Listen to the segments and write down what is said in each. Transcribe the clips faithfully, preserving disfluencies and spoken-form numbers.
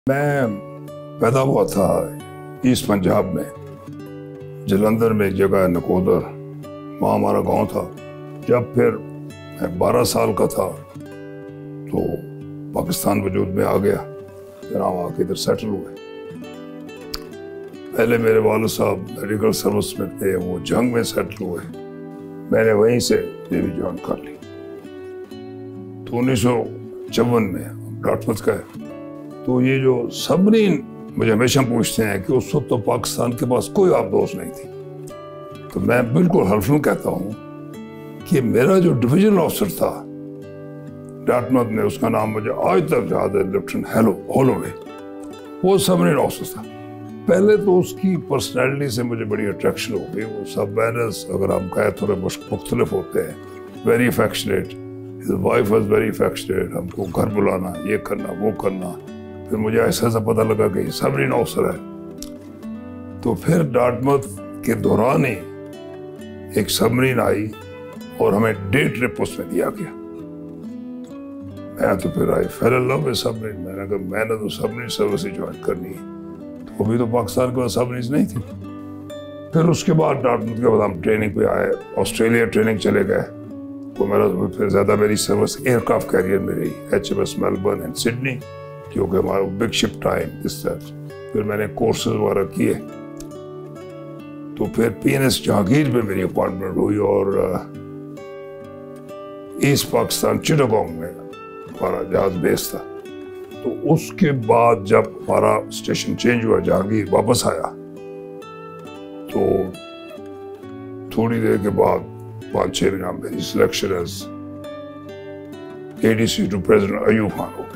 मैं पैदा हुआ था ईस्ट पंजाब में, जलंधर में एक जगह है नकोदर, वहाँ हमारा गांव था। जब फिर मैं बारह साल का था तो पाकिस्तान वजूद में आ गया, फिर हम आके इधर सेटल हुए। पहले मेरे वालिद साहब मेडिकल सर्विस में थे, वो जंग में सेटल हुए, मैंने वहीं से नेवी ज्वाइन कर ली। तो उन्नीस सौ चौवन में डाटमथ का है। तो ये जो सबरीन मुझे हमेशा पूछते हैं कि उस वक्त तो पाकिस्तान के पास कोई आबदोश नहीं थी, तो मैं बिल्कुल हल्फन कहता हूँ कि मेरा जो डिवीजन ऑफिसर था डाटमथ में, उसका नाम मुझे आज तक याद है, लेफ्टिनेंट हेलो होलोवे, वो सबरीन ऑफिसर था। पहले तो उसकी पर्सनैलिटी से मुझे बड़ी अट्रैक्शन हो गई। वो सब बैनर्स अगर हम कहें थोड़े मुख्तलिफ होते हैं, very affectionate, his wife was very affectionate, हमको घर बुलाना, ये करना वो करना। फिर मुझे ऐसा ऐसा पता लगा कि सबरीन ऑफिसर है। तो फिर डाटमथ के दौरान ही एक सबरीन आई और हमें डे ट्रिप उसमें दिया गया। मैं तो फिर I fell in love with submarine. मैंने कहा मैंने तो सबरीन सर्विस ही ज्वाइन करनी है। तो अभी तो पाकिस्तान के पास सबरीन नहीं थी। फिर उसके बाद डाटमथ के बाद हम ट्रेनिंग पे आए, ऑस्ट्रेलिया ट्रेनिंग चले गए। तो मेरा फिर ज़्यादा मेरी सर्विस एयरक्राफ्ट कैरियर में रही, H M S Melbourne and Sydney, क्योंकि हमारा बिग शिप टाइम इस तरह। फिर मैंने कोर्सेज वगैरह किए। तो फिर पी एन एस जहांगीर में मेरी अपॉइंटमेंट हुई और ईस्ट पाकिस्तान चिटागोंग में हमारा जहाज बेस था। तो उसके बाद जब हमारा स्टेशन चेंज हुआ, जहांगीर वापस आया, तो थोड़ी देर के बाद पाँच छः महीना मेरी selection as A D C to president Ayub Khan हो गई।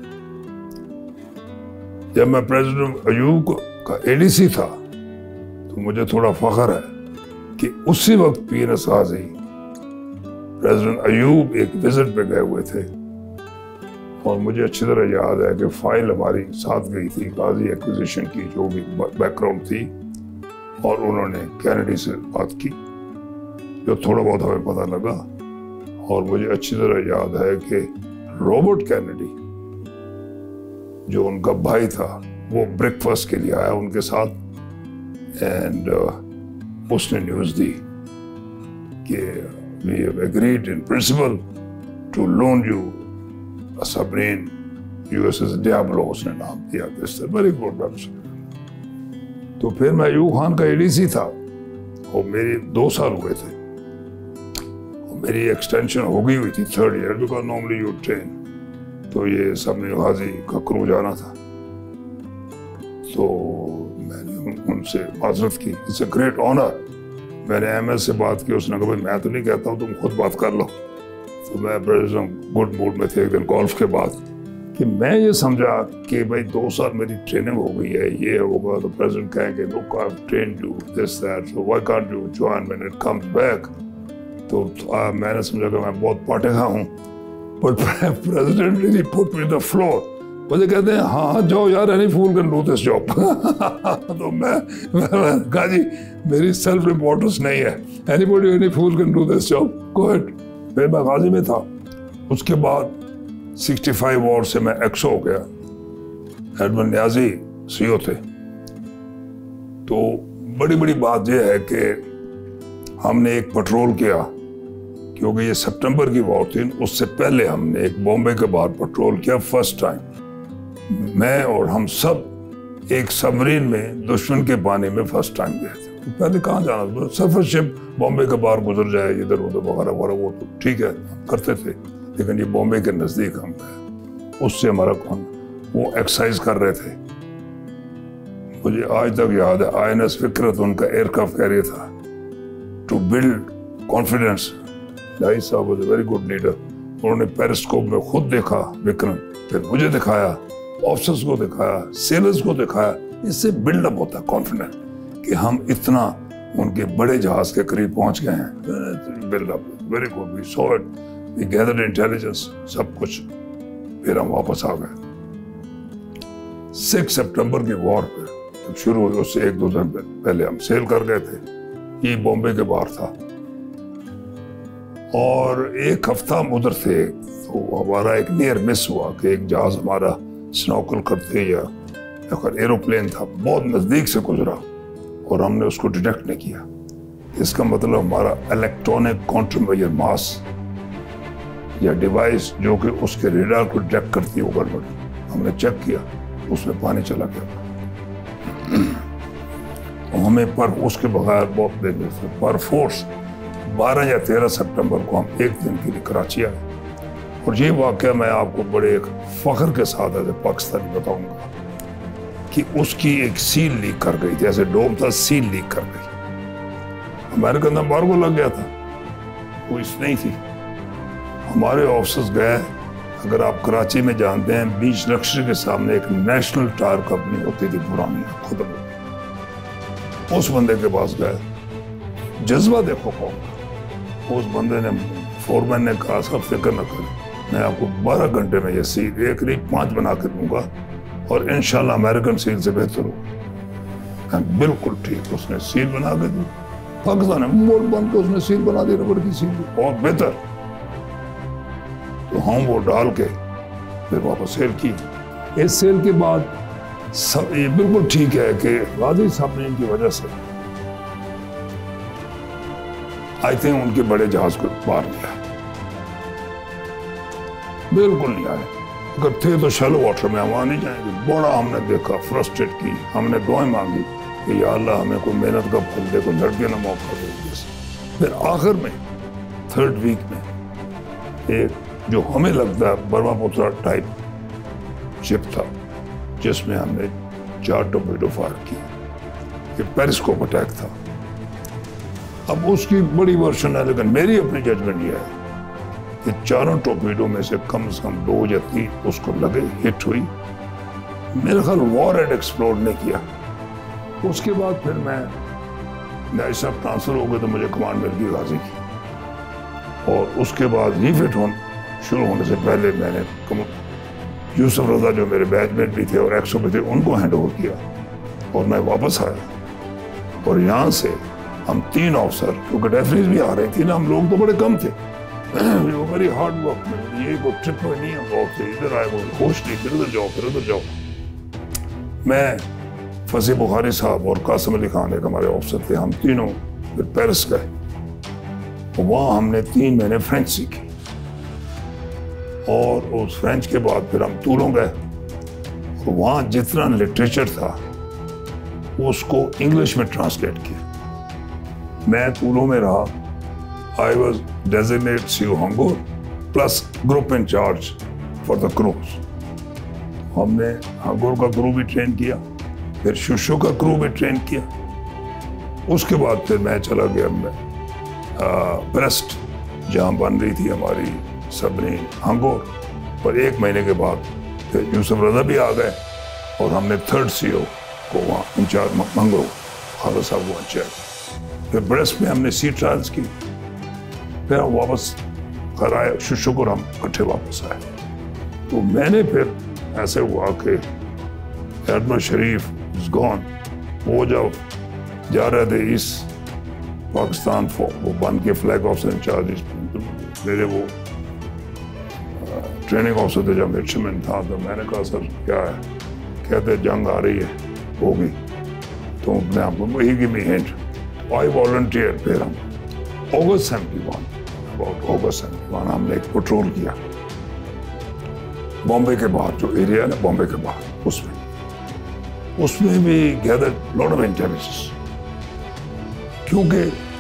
जब मैं प्रेसिडेंट अयूब का ए डी सी था तो मुझे थोड़ा फख्र है कि उसी वक्त P N S Ghazi president Ayub एक विजिट पे गए हुए थे और मुझे अच्छी तरह याद है कि फाइल हमारी साथ गई थी गाजी एक्विजिशन की, जो भी बैकग्राउंड थी, और उन्होंने कैनेडी से बात की, जो थोड़ा बहुत हमें पता लगा। और मुझे अच्छी तरह याद है कि रॉबर्ट कैनेडी जो उनका भाई था, वो ब्रेकफास्ट के लिए आया उनके साथ, एंड uh, उसने न्यूज़ दी कि we have agreed in principle to loan you a submarine USS Diablo, उसने नाम दिया। This very good website. तो फिर मैं अयूब खान का एडीसी था और मेरे दो साल हुए थे। मेरी एक्सटेंशन हो गई हुई थी third year, because normally you train. तो ये सबरीन गाजी का क्रू जाना था, तो मैंने उन, उनसे माजरत की, इट्स अ ग्रेट ऑनर। मैंने एम एस से बात की, उसने कहा भाई मैं तो नहीं कहता हूँ, तुम खुद बात कर लो। तो मैं बड़े गुड मूड में थे एक दिन गोल्फ के बाद, कि मैं ये समझा कि भाई दो साल मेरी ट्रेनिंग हो गई है, ये होगा तो प्रेसिडेंट कहेंगे look I have trained you this that, so why can't you join when it comes back. तो आ, मैंने समझा कि मैं बहुत पाटेगा हूँ, but president really put me the floor. मुझे कहते हैं हाँ हाँ जाओ यार, any fool can do this job. तो मैं कहा जी मेरी सेल्फ इम्पोर्टेंस नहीं है, anybody any fool can do this job, go ahead. फिर मैं गाजी में था। उसके बाद सिक्सटी फाइव वॉर से मैं एक्सो हो गया, एडमंड न्याजी सीओ थे। तो बड़ी बड़ी बात यह है कि हमने एक पेट्रोल किया, क्योंकि ये सितंबर की वॉर थी, उससे पहले हमने एक बॉम्बे के बाहर पेट्रोल किया फर्स्ट टाइम। मैं और हम सब एक सबरीन में दुश्मन के पानी में फर्स्ट टाइम गए थे। तो पहले कहाँ जाना था, सफर शिप बॉम्बे के बाहर गुजर जाए इधर उधर वगैरह वगैरह, वो तो ठीक है करते थे, लेकिन ये बॉम्बे के नज़दीक हम गए। उससे हमारा कौन, वो एक्सरसाइज कर रहे थे। मुझे आज तक याद है, आई एन एस विक्रत उनका एयरक्राफ्ट कैरियर था, टू बिल्ड कॉन्फिडेंस। भाई साहब was a very good leader. उन्होंने पेरिस्कोप में खुद देखा विक्रम, फिर मुझे दिखाया, ऑफिसर्स को दिखाया, सेलर्स को दिखाया। इससे बिल्डअप होता है कॉन्फिडेंस कि हम इतना उनके बड़े जहाज के करीब पहुंच गए हैं। Buildup very good, we saw it, we gathered intelligence, सब कुछ। फिर हम वापस आ गए। सिक्स सितंबर की वॉर पे जब शुरू हुई, उससे एक दो दिन पहले हम सेल कर गए थे। ये बॉम्बे के बाहर था और एक हफ्ता हम उधर थे। तो हमारा एक नियर मिस हुआ कि एक जहाज हमारा स्नॉकल करते या अगर एरोप्लेन था बहुत नज़दीक से गुजरा और हमने उसको डिटेक्ट नहीं किया, इसका मतलब हमारा इलेक्ट्रॉनिक काउंटर मास या डिवाइस जो कि उसके रेडार को डिटेक्ट करती है वो गड़बड़, हमने चेक किया, उसमें पानी चला गया। हमें पर उसके बगैर बहुत देर से पर फोर्स बारह या तेरह सितंबर को हम एक दिन के लिए कराची आए। और ये वाक़या मैं आपको बड़े एक फ़ख्र के साथ एज ए पाकिस्तानी बताऊंगा कि उसकी एक सील लीक कर गई थी, ऐसे डोम था, सील लीक कर गई। अमेरिकन एम्बार्गो लग गया था, कोई नहीं थी। हमारे ऑफिसर्स गए, अगर आप कराची में जानते हैं बीच लक्ष्य के सामने एक नेशनल टायर कंपनी होती थी पुरानी, खुद उस बंदे के पास गए, जज्बा देखो कौन का। उस बंदे ने, फोरमैन ने कहा सब फिक्र न करें, मैं आपको बारह घंटे में ये सील एक नहीं पांच बना के दूंगा और इंशाल्लाह अमेरिकन सील से बेहतर हो। बिल्कुल ठीक, उसने सील बना के दी। पाकिस्तान में मोल बन के उसने सील बना दी, रबड़ की सील और बेहतर। तो हम वो डाल के फिर वापस सेल की। इस सेल के बाद सब ये बिल्कुल ठीक है कि गाजी साहब ने इनकी वजह से आई थिंक उनके बड़े जहाज को बाहर लिया, बिल्कुल नहीं आए। अगर थे तो शैलो वाटर में हम वहां नहीं जाएंगे। बड़ा हमने देखा, फ्रस्ट्रेट की, हमने दुआएं मांगी कि या अल्लाह हमें कोई मेहनत का फल दे, कोई लड़के ना मौका दे। फिर आखिर में थर्ड वीक में एक जो हमें लगता है ब्रह्मपुत्र टाइप शिप था जिसमें हमने चार टोर्पेडो फायर किए, ये पेरिस्कोप अटैक था। अब उसकी बड़ी वर्शन है, लेकिन मेरी अपनी जजमेंट ये है कि चारों टोर्पेडो में से कम से कम दो या तीन उसको लगे, हिट हुई। मेरे ख्याल वॉर हेड एक्सप्लोर नहीं किया। उसके बाद फिर मैं नाइस साहब ट्रांसफर हो गए तो मुझे कमांड मिल गई गाजी की। और उसके बाद रिफिट होने शुरू होने से पहले मैंने यूसुफ रजा जो मेरे बैचमेट भी थे और एक्सो में थे उनको हैंड ओवर किया और मैं वापस आया। और यहाँ से हम तीन ऑफिसर, क्योंकि डेफिनेट भी आ रही थी ना, हम लोग तो बड़े कम थे, वो मेरी हार्ड वर्क में ये कोई ट्रिप में नहीं हम लोग थे, इधर आए वो होश नहीं, फिर उधर जाओ फिर उधर जाओ। मैं फसी बुखारी साहब और कासिम अली खान एक हमारे ऑफिसर थे, हम तीनों फिर पेरिस गए। वहाँ हमने तीन महीने फ्रेंच सीखी और उस फ्रेंच के बाद फिर हम टूलों गए। तो वहाँ जितना लिटरेचर था उसको इंग्लिश में ट्रांसलेट किया। मैं टूलों में रहा, I was designate C O Hangor plus group in charge for the cruise. हमने हंगोर का क्रू भी ट्रेन किया, फिर शुशो का क्रू भी ट्रेन किया। उसके बाद फिर मैं चला गया मैं ब्रेस्ट, जहाँ बन रही थी हमारी सबरीन हंगोर। और एक महीने के बाद फिर यूसुफ रजा भी आ गए और हमने थर्ड सी ओ को वहाँ इंचार्ज मंगो खाला साहब को इंचार्ज। फिर ब्रेस्ट में हमने सी ट्रायल्स की, फिर हम वापस घर आए, शुक्र हम इकट्ठे वापस आए। तो मैंने फिर ऐसे हुआ कि एडमिरल शरीफ इज गॉन, वो जब जा रहे थे इस पाकिस्तान वो बन के फ्लैग ऑफिसर इंचार्ज, मेरे वो ट्रेनिंग ऑफिसर थे जब मिडशिपमैन था, तो मैंने कहा सर क्या है, कहते जंग आ रही है होगी, तो अपने आप को ही give me hint. I volunteer. फिर हम अगस्त सेवेंटी वन अबाउट अगस्त सेवेंटी वन हमने एक पेट्रोल किया बॉम्बे के बाहर, जो एरिया है ना बॉम्बे के बाहर, उसमें उसमें भी गैदर लॉट ऑफ इंटेलिजेंस, क्योंकि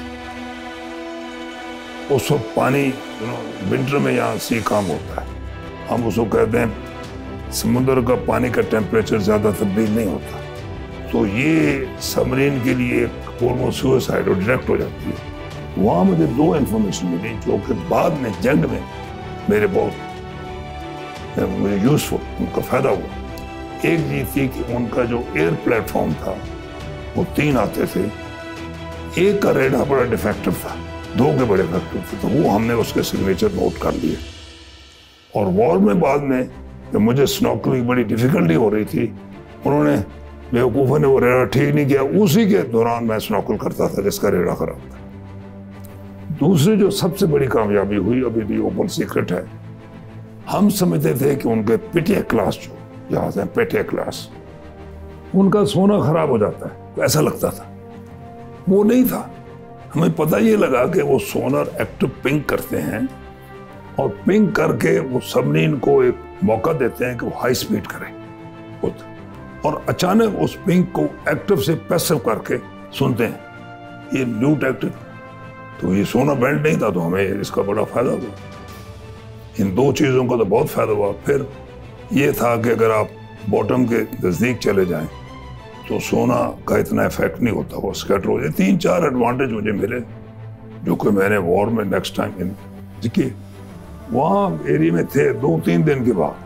उस वक्त पानी विंटर में यहाँ सी काम होता है, हम उसको कहते हैं समुद्र का पानी का टेम्परेचर ज़्यादा तब्दील नहीं होता, तो ये सबमरीन के लिए एक ऑलमोस्ट सुसाइड और डायरेक्ट हो जाती है। वहाँ मुझे दो इन्फॉर्मेशन मिली जो कि बाद में जंग में मेरे बहुत मुझे यूजफुल, उनका फ़ायदा हुआ। एक चीज़ थी कि उनका जो एयर प्लेटफॉर्म था वो तीन आते थे, एक का रेडार बड़ा डिफेक्टिव था, दो के बड़े इफेक्टिव थे, तो वो हमने उसके सिग्नेचर नोट कर लिए। और वॉर में बाद में जब मुझे स्नॉर्कलिंग की बड़ी डिफिकल्टी हो रही थी, उन्होंने बेवकूफ़ों ने वो रेडार ठीक नहीं किया, उसी के दौरान मैं स्नॉर्कल करता था जिसका रेडार खराब था। दूसरी जो सबसे बड़ी कामयाबी हुई, अभी भी ओपन सीक्रेट है, हम समझते थे कि उनके पीटीए क्लास जो जहाज हैं पेटे क्लास, उनका सोना खराब हो जाता है, ऐसा लगता था। वो नहीं था, हमें पता ये लगा कि वो सोनर एक्टिव पिंग करते हैं और पिंग करके वो सबमरीन को एक मौका देते हैं कि वो हाई स्पीड करें खुद, और अचानक उस पिंग को एक्टिव से पैसिव करके सुनते हैं, ये न्यू एक्टिव। तो ये सोनर बैंड नहीं था, तो हमें इसका बड़ा फायदा हुआ। इन दो चीज़ों का तो बहुत फायदा हुआ। फिर ये था कि अगर आप बॉटम के नज़दीक चले जाएं तो सोना का इतना इफेक्ट नहीं होता, वो स्कैटर हो जाए। तीन चार एडवांटेज मुझे मिले जो कि मैंने वॉर में नेक्स्ट टाइम इन देखिए वहाँ एरिया में थे। दो तीन दिन के बाद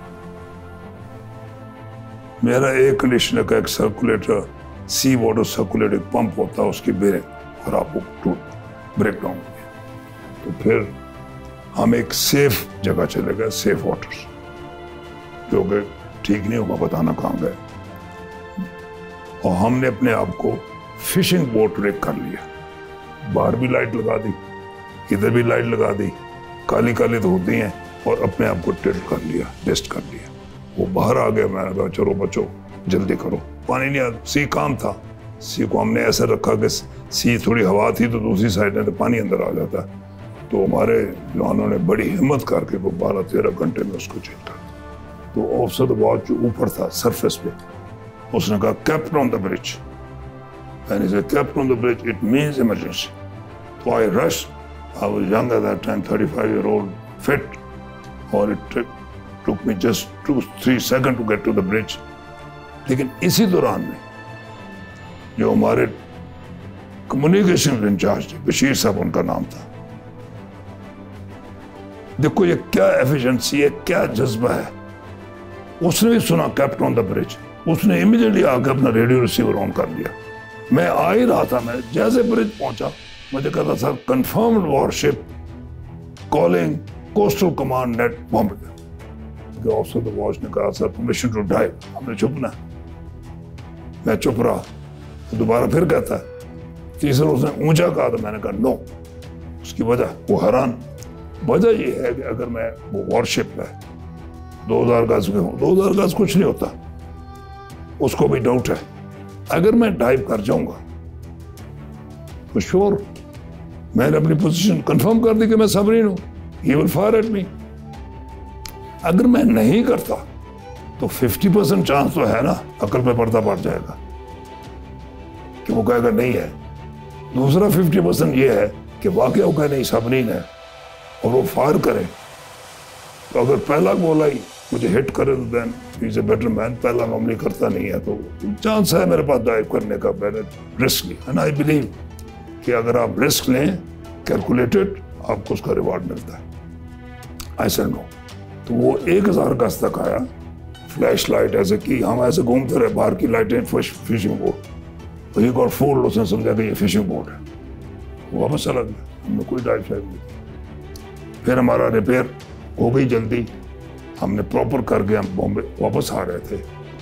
मेरा एयर कंडीशनर का एक circulator, sea water circulating pump होता है, उसकी बेरिंग खराब हो, टूट ब्रेक डाउन हो गया। तो फिर हम एक सेफ जगह चले गए, सेफ वाटर्स, जो कि ठीक नहीं होगा बताना कहाँ गए, और हमने अपने आप को फिशिंग बोट रेक कर लिया। बाहर भी लाइट लगा दी, इधर भी लाइट लगा दी, काली काली तो होती हैं, और अपने आप को टिल्ट कर लिया, टेस्ट कर लिया। वो बाहर आ गया, मैंने कहा चलो बच्चों जल्दी करो। पानी नहीं आ, सी काम था, सी को हमने ऐसा रखा कि सी थोड़ी हवा थी तो दूसरी साइड में तो पानी अंदर आ जाता। तो हमारे जवानों ने बड़ी हिम्मत करके वो बारह तेरह घंटे में उसको चेंज कर। तो ऑफिसर वॉच जो ऊपर था सरफेस पे, उसने कहा captain on the bridge, and he said captain on the bridge, it means emergency. So I rushed. I was young at that time, thirty-five year old, fit, or it took, took me just two three seconds to get to the bridge. लेकिन इसी दौरान में जो हमारे communication in charge थे, बशीर साहब उनका नाम था, देखो ये क्या एफिशिएंसी है, क्या जज्बा है। उसने भी सुना कैप्टन ऑन द ब्रिज, उसने इमीडिएटली आकर अपना रेडियो रिसीवर ऑन कर लिया। मैं आ ही रहा था, मैं जैसे ब्रिज पहुंचा मुझे कहता sir confirmed warship calling coastal command net Bombay. Officer the watch ने कहा सर परमिशन टू डाइव। हमने चुपना, मैं चुप रहा, तो दोबारा फिर कहता है। तीसरा उसने ऊंचा कहा तो मैंने कहा नो। उसकी वजह, वो हैरान, वजह ये है कि अगर मैं वो वॉरशिप है दो हजार गज में हूँ, दो हजार गज कुछ नहीं होता, उसको भी डाउट है, अगर मैं डाइव कर जाऊंगा तो श्योर मैंने अपनी पोजीशन कंफर्म कर दी कि मैं सबमरीन हूं, he will fire at me. अगर मैं नहीं करता तो फिफ्टी परसेंट चांस तो है ना, अकल पे पर्दा पड़ जाएगा कि वो कहेगा नहीं है। दूसरा फिफ्टी परसेंट ये है कि वाकई वो कहे नहीं सबमरीन है और वो फायर करे। तो अगर पहला बोला ही मुझे हिट करे तो then he is a better man. पहला नॉर्मली करता नहीं है, तो चांस है मेरे पास डाइव करने का। मैंने रिस्क लिया, एंड आई बिलीव कि अगर आप रिस्क लें कैलकुलेटेड, आपको उसका रिवार्ड मिलता है। I said no. तो वो एक हजार गज तक आया, फ्लैश लाइट ऐसे की, हम ऐसे घूमते रहे, बाहर की लाइटें, फिशिंग बोट, तो ही गॉट फोल्ड, उसने समझा कि ये फिशिंग बोट है, वो वापस चला गया, हमने कोई डाइव शाइव नहीं। फिर हमारा रिपेयर हो गई जल्दी, हमने प्रॉपर करके हम बॉम्बे वापस आ रहे थे।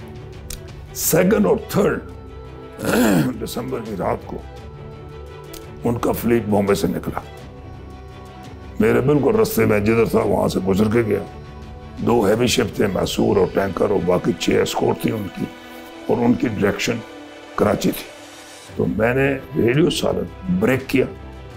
सेकंड और थर्ड दिसंबर की रात को उनका फ्लीट बॉम्बे से निकला। मेरे बिल्कुल रास्ते में जिधर था वहां से गुजर के गया। दो हैवी शिप थे, मैसूर और टैंकर, और बाकी छह एस्कॉर्ट थी उनकी, और उनकी डायरेक्शन कराची थी। तो मैंने रेडियो साइलेंट ब्रेक किया,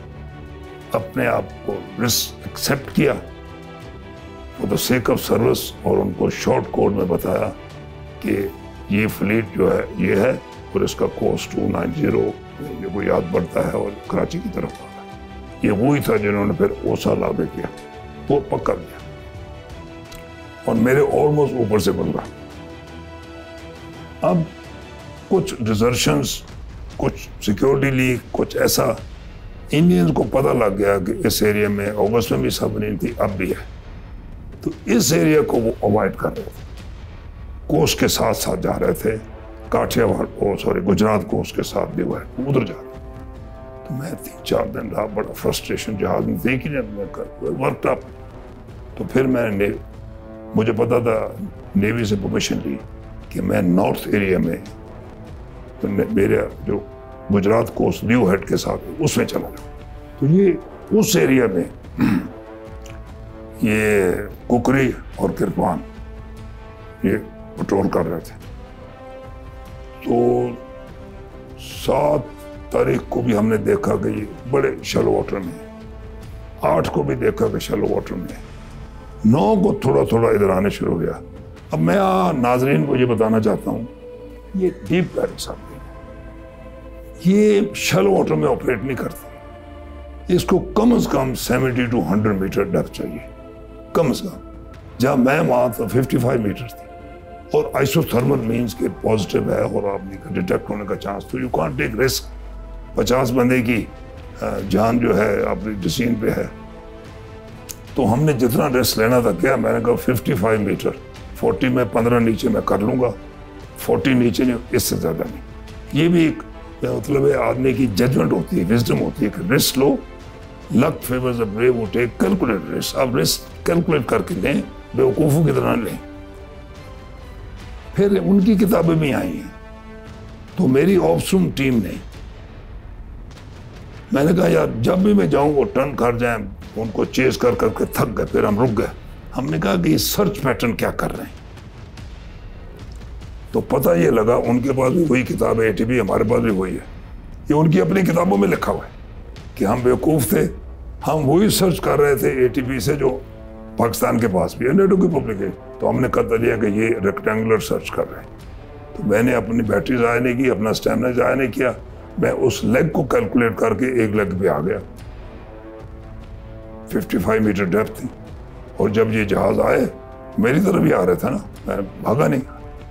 अपने आप को रिस्क एक्सेप्ट किया for the sake of service, और उनको शॉर्ट कोड में बताया कि ये फ्लीट जो है ये है, और इसका कोर्स टू नाइन जीरो ये को याद बढ़ता है और कराची की तरफ आ रहा है। ये वही था जिन्होंने फिर ओसा लावे किया, तो पकड़ लिया और मेरे ऑलमोस्ट ऊपर से गुजरा। अब कुछ डिजर्शंस, कुछ सिक्योरिटी लीक, कुछ ऐसा, इंडियंस को पता लग गया कि इस एरिया में अगस्त में भी सबमरीन थी, अब भी है, तो इस एरिया को वो अवॉइड कर रहे थे, कोस्ट के साथ साथ जा रहे थे, Kathiawar oh sorry Gujarat coast के साथ भी हुआ उधर जा रहे। तो मैं तीन चार दिन रहा, बड़ा फ्रस्ट्रेशन, जहाज में देख ही नहीं वर्क अप। तो फिर मैंने, मुझे पता था, नेवी से परमिशन ली कि मैं नॉर्थ एरिया में, तो मेरे जो गुजरात कोस्ट न्यू हेड के साथ उसमें चला जाऊँ। तो ये उस एरिया में ये कुकरी और किरपान, ये پٹرول کر رہے تھے. تو سات تاریخ کو بھی ہم نے دیکھا کہ یہ بڑے شیلو واٹر میں, آٹھ کو بھی دیکھا کہ شیلو واٹر میں, نو کو تھوڑا تھوڑا ادھر آنے شروع ہو گیا. اب میں ناظرین کو یہ بتانا چاہتا ہوں, یہ ڈیپ پیرنگ سب یہ شیلو واٹر میں آپریٹ نہیں کرتی. اس کو کم از کم seventy to hundred metre depth چاہیے کم از کم. جہاں میں وہاں تو ففٹی فائیو میٹر تھی, اور آئسو تھرمل مینس کے پازیٹیو ہے اور آدمی کا ڈیٹیکٹ ہونے کا چانس, تو یو کانٹ ٹیک رسک. پچاس بندے کی جان جو ہے اپنی جسین پہ ہے, تو ہم نے جتنا رسک لینا تھا کیا, میں نے کہا ففٹی فائیو میٹر, فورٹی میں پندرہ نیچے میں کر لوں گا, فورٹی نیچے نہیں, اس سے زیادہ نہیں. یہ بھی ایک مطلب ہے آدمی کی ججمنٹ ہوتی ہے, وزڈم ہوتی ہے کہ رسک لو, luck favours the brave who take calculate risk. آپ رسک کیلکولیٹ کر کے لیں, بیوقوفوں کی طرح لیں. پھر ان کی کتابیں بھی آئی ہیں. تو میری آپسروم ٹیم نے, میں نے کہا یار جب بھی میں جاؤں وہ ٹرن کر جائیں, ان کو چیز کر کر کے تھک گئے. پھر ہم رک گئے. ہم نے کہا کہ یہ سرچ پیٹرن کیا کر رہے ہیں. تو پتہ یہ لگا ان کے پاس بھی وہی کتاب ہے اے ٹی پی, ہمارے پاس بھی وہی ہے. یہ ان کی اپنی کتابوں میں لکھا ہوا ہے کہ ہم بیوقوف تھے, ہم وہی سرچ کر رہے تھے اے ٹی پی سے جو پاکستان کے پاس بھی ہے, نیٹو کی پبلکیشن. تو ہم نے کہا لیا کہ یہ ریکٹینگولر سرچ کر رہے ہیں. تو میں نے اپنی بیٹری ضائع نہیں کی, اپنا اسٹیمنا ضائع نہیں کیا. میں اس لیگ کو کیلکولیٹ کر کے ایک لیگ پہ آ گیا. ففٹی فائیو میٹر ڈیپتھ تھی, اور جب یہ جہاز آئے میری طرف ہی آ رہے تھا نا, میں بھاگا نہیں.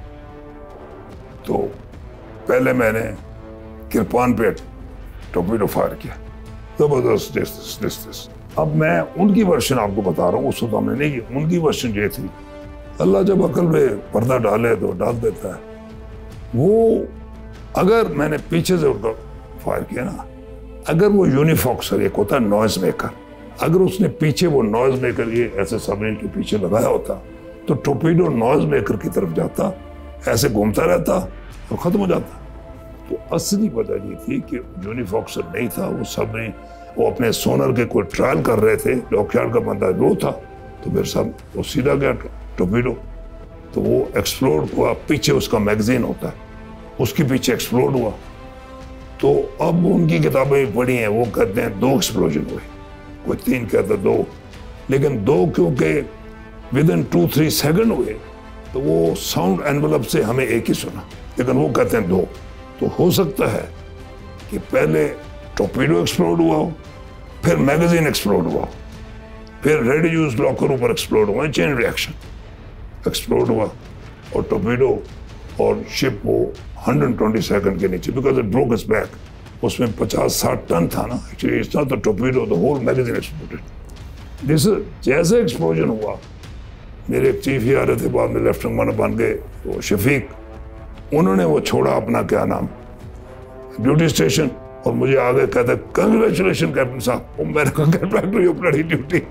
تو پہلے میں نے کرپان پہ ٹورپیڈو فائر کیا, زبردست دس دس دس دس. اب میں ان کی ورشن آپ کو بتا رہا ہوں, اس وقت ہم نے نہیں کی. ان کی ورشن یہ تھی, اللہ جب عقل میں پردہ ڈالے تو ڈال دیتا ہے. وہ اگر میں نے پیچھے سے ان کا فائر کیا نا, اگر وہ یونیفاکسر ایک ہوتا ہے نوائز میکر, اگر اس نے پیچھے وہ نوائز میکر یہ ایسے سبمرین کے پیچھے لگایا ہوتا تو ٹورپیڈو نوائز میکر کی طرف جاتا, ایسے گھومتا رہتا اور ختم ہو جاتا. تو اصلی وجہ یہ تھی کہ یونیفاکسر نہیں تھا, وہ سبمرین وہ اپنے سونر کے کوئی ٹرائل کر رہے تھے, لاک یارڈ کا بندہ وہ تھا. تو پھر سب وہ سیدھا گیا ٹورپیڈو, تو وہ ایکسپلوڈ ہوا. پیچھے اس کا میگزین ہوتا ہے, اس کے پیچھے ایکسپلوڈ ہوا. تو اب ان کی کتابیں پڑھی ہیں, وہ کہتے ہیں دو ایکسپلوژن ہوئے, کوئی تین کہتا دو, لیکن دو کیونکہ within two three second ہوئے تو وہ ساؤنڈ انویلپ سے ہمیں ایک ہی سنا, لیکن وہ کہتے ہیں دو. تو ہو سکتا ہے کہ پہلے ٹورپیڈو ایکسپلوڈ ہوا ہو, پھر میگزین ایکسپلوڈ ہوا ہو, پھر ریڈی یوز لاکر اوپر ایکسپلوڈ ہوا, چین ریئیکشن ایکسپلوڈ ہوا, اور ٹورپیڈو اور شپ وہ ہنڈریڈ ٹوینٹی سیکنڈ کے نیچے, because it broke its back. اس میں پچاس ساٹھ ٹن تھا نا, actually it's not the torpedo, the whole magazine exploded. This جیسے ایکسپلوژن ہوا, میرے ایک چیف ہی آ رہے تھے بعد میں لیفٹنٹ بن گئے, وہ شفیق, انہوں نے وہ چھوڑا اپنا کیا نام ڈیوٹی اسٹیشن, اور مجھے آگے کہتے کنگریچولیشن کیپٹن صاحب. میں نے کہا get back to your bloody duty.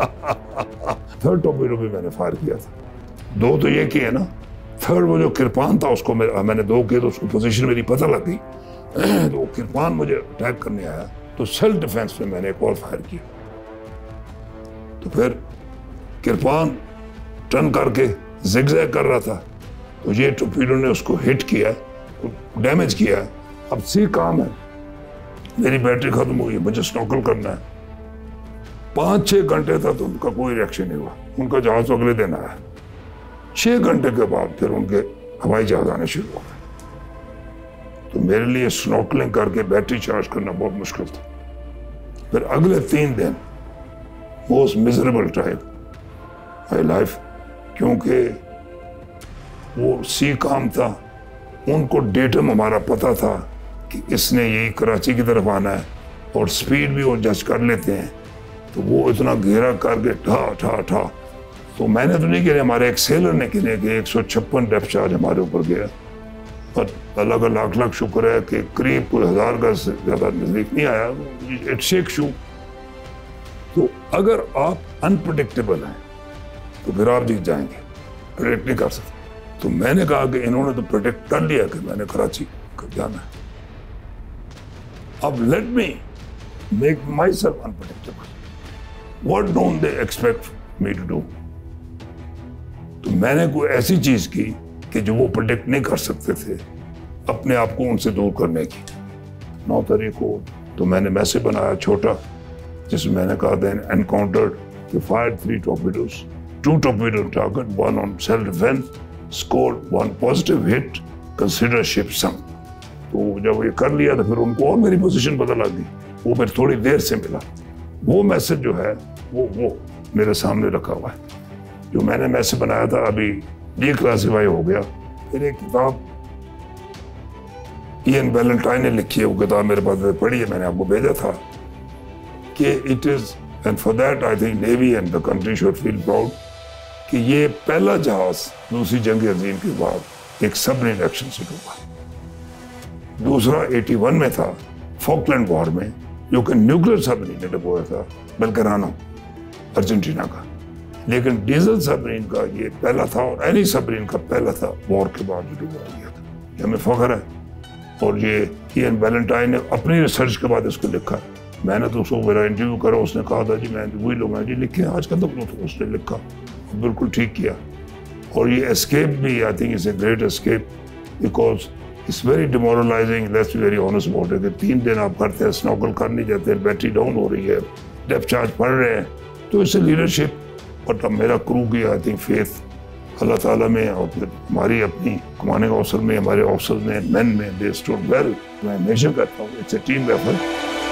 Third torpedo بھی میں نے فائر کیا تھا, دو تو یہ کیے نا. تھرڈ وہ جو کرپان تھا اس کو میں نے دو کیے, تو اس کو پوزیشن میری پتہ لگ گئی. تو کرپان مجھے اٹیک کرنے آیا, تو سیلف ڈیفینس میں میں نے ایک اور فائر کیا. تو پھر کرپان ٹرن کر کے زگ زیگ کر رہا تھا, تو یہ ٹورپیڈو نے اس کو ہٹ کیا, ڈیمیج کیا. اب سی کام ہے, میری بیٹری ختم ہوئی, مجھے سنوکل کرنا ہے. پانچ چھ گھنٹے تک تو ان کا کوئی ریئیکشن نہیں ہوا. ان کا جہاز اگلے دن آیا. چھ گھنٹے کے بعد پھر ان کے ہوائی جہاز آنے شروع ہو گئے. تو میرے لیے سنوکلنگ کر کے بیٹری چارج کرنا بہت مشکل تھا. پھر اگلے تین دن most miserable time my life, کیونکہ وہ سی کام تھا. ان کو ڈیٹم ہمارا پتہ تھا کہ اس نے یہی کراچی کی طرف آنا ہے, اور سپیڈ بھی وہ جج کر لیتے ہیں. تو وہ اتنا گھیرا کر کے ٹھا ٹھا ٹھا. تو میں نے تو نہیں کہا, ہمارے ایک سیلر نے کہنے کہ ایک سو چھپن ڈیپتھ چارج ہمارے اوپر گیا. پر اللہ کا لاکھ لاکھ شکر ہے کہ قریب کوئی ہزار گز سے زیادہ نزدیک نہیں آیا. It shake show. تو اگر آپ انپریڈکٹیبل ہیں تو پھر آپ جیت جائیں گے, پریڈکٹ نہیں کر سکتے. تو میں نے کہا کہ انہوں نے تو پریڈکٹ کر لیا کہ میں نے کراچی جانا ہے. اب let me make myself unpredictable. What don't they expect me to do. تو میں نے کوئی ایسی چیز کی کہ جو وہ پرڈکٹ نہیں کر سکتے تھے اپنے آپ کو ان سے دور کرنے کی. نو طریقوں تو میں نے میسج بنایا چھوٹا جس میں میں نے کہا دین انکاؤنٹرڈ کہ fire three torpedoes two torpedo target one on self defence scored one positive hit consider ship sunk. تو جب یہ کر لیا تو پھر ان کو اور میری پوزیشن پتہ لگ گئی. وہ پھر تھوڑی دیر سے ملا. وہ میسج جو ہے وہ وہ میرے سامنے رکھا ہوا ہے جو میں نے میسج بنایا تھا. ابھی ڈی کلاسیفائی ہو گیا. پھر ایک کتاب این ویلنٹائن نے لکھی ہے, وہ کتاب میرے پاس پڑھی ہے, میں نے آپ کو بھیجا تھا کہ it is and for that I think navy and the country should feel proud کہ یہ پہلا جہاز دوسری جنگ عظیم کے بعد ایک سب مرین ایکشن سے ڈوبا. دوسرا ایٹی ون میں تھا فاکلینڈ وار میں جو کہ نیوکلیر سب مرین نے ڈبویا تھا بلکرانو ارجنٹینا کا. لیکن ڈیزل سب مرین کا یہ پہلا تھا اور اینی سب مرین کا پہلا تھا وار کے بعد جو ڈبویا گیا تھا. یہ ہمیں فخر ہے. اور یہ این ویلنٹائن نے اپنی ریسرچ کے بعد اس کو لکھا. میں نے تو اس کو میرا انٹرویو کرا, اس نے کہا تھا جی میں وہی لوگ ہیں جی لکھے آج کل تک اس نے لکھا, بالکل ٹھیک کیا. اور یہ اسکیپ بھی I think is a great escape because it's very demoralising. Let's be very honest about it کہ تین دن آپ کرتے ہیں اسنوکل کر نہیں جاتے, بیٹری ڈاؤن ہو رہی ہے, ڈیپتھ چارج پڑھ رہے ہیں. تو اس سے لیڈرشپ اور تب میرا کرو کی آئی تھنک فیتھ اللہ تعالیٰ میں اور پھر ہماری اپنی کمانے کا اوصل میں ہمارے آفسر میں مین میں دے اسٹوڈ ویل. میں ہمیشہ کہتا ہوں اٹس اے ٹیم ایفرٹ.